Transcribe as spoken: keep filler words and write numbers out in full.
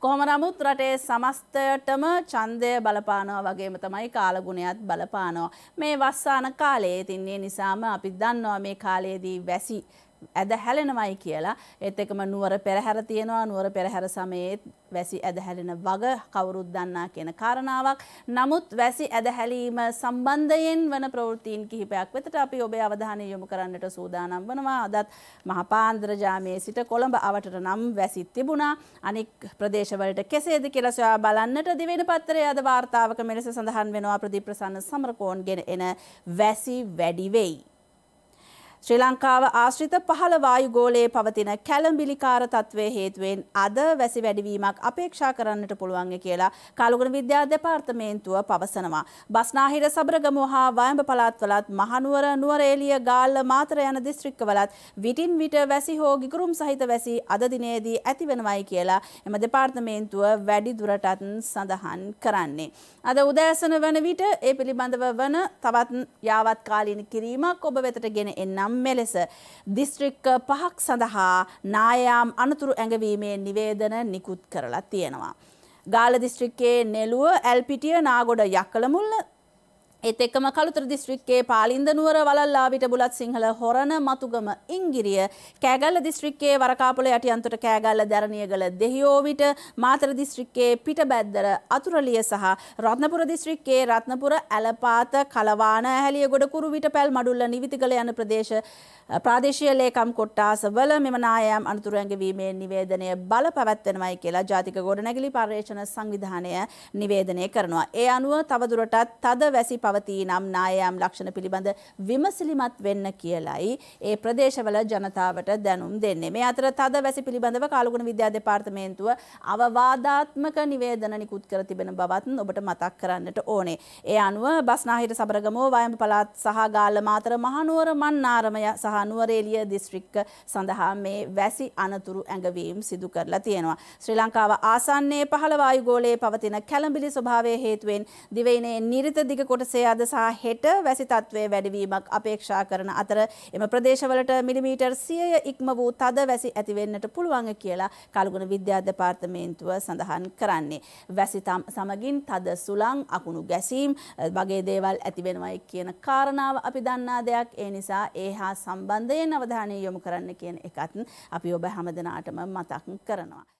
කොහොම නමුත් රටේ සමස්තයටම ඡන්දය බලපානවා වගේම තමයි කාලගුණයත් බලපානවා. මේ වස්සාන කාලයේ ඉතින් ඒ නිසාම අපි දන්නවා මේ කාලයේදී වැසි ඇද හැලෙනවයි කියලා. ඒත් එකම නුවර පෙරහැර තියෙනවා. නුවර පෙරහැර සමයේ වැසි ඇද හැලෙන වග කවුරුත් දන්නා කියන කාරණාවක්. නමුත් වැසි ඇද හැලීම සම්බන්ධයෙන් වන ප්‍රවෘත්තීන් කිහිපයක් වෙතට අපි ඔබේ අවධානය යොමු කරන්නට සූදානම් වනවා. අදත් මහපාන්දර ජාමයේ සිට කොළඹ අවටට නම් වැසි තිබුණා. අනික් ප්‍රදේශවලට කෙසේද කියලා සොයා බලන්නට දිවෙන පත්තරයේ අද වාර්තාවක මෙලෙස සඳහන් වෙනවා. ප්‍රදීප් ප්‍රසන්න සමරකෝන්ගෙන එන වැසි වැඩි වෙයි. ශ්‍රී ලංකාව ආශ්‍රිත පහළ වායුගෝලයේ පවතින කැළඹිලිකාර තත්ත්වයේ හේතුවෙන් අද වැසි වැඩිවීමක් අපේක්ෂා කරන්නට පුළුවන් කියලා කාලගුණ විද්‍යා දෙපාර්තමේන්තුව පවසනවා. බස්නාහිර සබරගමුව හා වයඹ පළාත්වලත් මහනුවර නුවරඑළිය ගාල්ල මාතර යන දිස්ත්‍රික්කවලත් විටින් විට වැසි හෝ ගිගුරුම් සහිත වැසි අද දිනේදී ඇතිවෙනවයි කියලා එම දෙපාර්තමේන්තුව වැඩි දුරටත් සඳහන් කරන්නේ. අද උදෑසන වන විට ඒ පිළිබඳව වන තවත් යාවත් කාලීන කිරීමක් ඔබ වෙතට ගෙන එන්නම්. මෙලෙස දිස්ත්‍රික්ක පහක් සඳහා නායාම් අනතුරු ඇඟවීමේ නිවේදන නිකුත් කරලා තියෙනවා. ගාල්ල දිස්ත්‍රික්කයේ නෙළුව, ඇල්පිටිය, නාගොඩ යක්කලමුල්ල, ඒත් එක්කම කළුතර දිස්ත්‍රික්කයේ පාලින්ද නුවර, වලල්ලාවිට, බුලත් සිංහල, හොරණ, මතුගම, ඉංගිරිය, කෑගල්ල දිස්ත්‍රික්කයේ වරකාපොළ යටිඅන්තොට කෑගල්ල, දැරණියගල, දෙහියෝවිට, මාතර දිස්ත්‍රික්කයේ පිටබැද්දර, අතුරලිය සහ රත්නපුර දිස්ත්‍රික්කයේ රත්නපුර, ඇලපාත, කලවාන, ඇහැලියගොඩ, කුරුවිට, පැල් මඩුල්ල, නිවිතිගල යන ප්‍රදේශ ප්‍රාදේශීය ලේකම් කොට්ටාසවල මෙම නායම් අනතුරු ඇඟවීමේ නිවේදනය බල පැවැත්වෙනවයි කියලා ජාතික ගොඩනැගිලි පර්යේෂණ සංවිධානය නිවේදනය කරනවා. ඒ අනුව තවදුරටත් තද වැසි පවතී නම් නායම් ලක්ෂණ පිළිබඳ විමසිලිමත් වෙන්න කියලයි ඒ ප්‍රදේශවල ජනතාවට දැනුම් දෙන්නේ. මේ අතර තද වැසි පිළිබඳව කාලගුණ විද්‍යා දෙපාර්තමේන්තුව අවවාදාත්මක නිවේදන නිකුත් කර තිබෙන බවත් ඔබට මතක් කරන්නට ඕනේ. ඒ අනුව බස්නාහිර සබරගමුව වයඹ පළාත් සහ ගාල්ල මාතර මහනුවර මන්නාරමය සහ නුවරඑළිය දිස්ත්‍රික්ක සඳහා මේ වැසි අනතුරු ඇඟවීම් සිදු කරලා තියෙනවා. ශ්‍රී ලංකාව ආසන්නයේ පහළ වායුගෝලයේ පවතින කැළඹිලි ස්වභාවය හේතුවෙන් දිවයිනේ නිරිත දිග කොටසේ අද සහ හෙට වැසි තත්ත්වයේ වැඩිවීමක් අපේක්ෂා කරන අතර එම ප්‍රදේශවලට මිලිමීටර් සියය ඉක්ම වූ තද වැසි ඇති වෙන්නට පුළුවන් කියලා කාලගුණ විද්‍යා දෙපාර්තමේන්තුව සඳහන් කරන්නේ. වැසි සමගින් තද සුළං, අකුණු ගැසීම් වගේ දේවල් ඇති වෙනවයි කියන කාරණාව අපි දන්නා දෙයක්. ඒ නිසා ඒ හා සම්බන්ධයෙන් අවධානය යොමු කරන්න කියන එකත් අපි ඔබ හැමදෙනාටම මතක් කරනවා.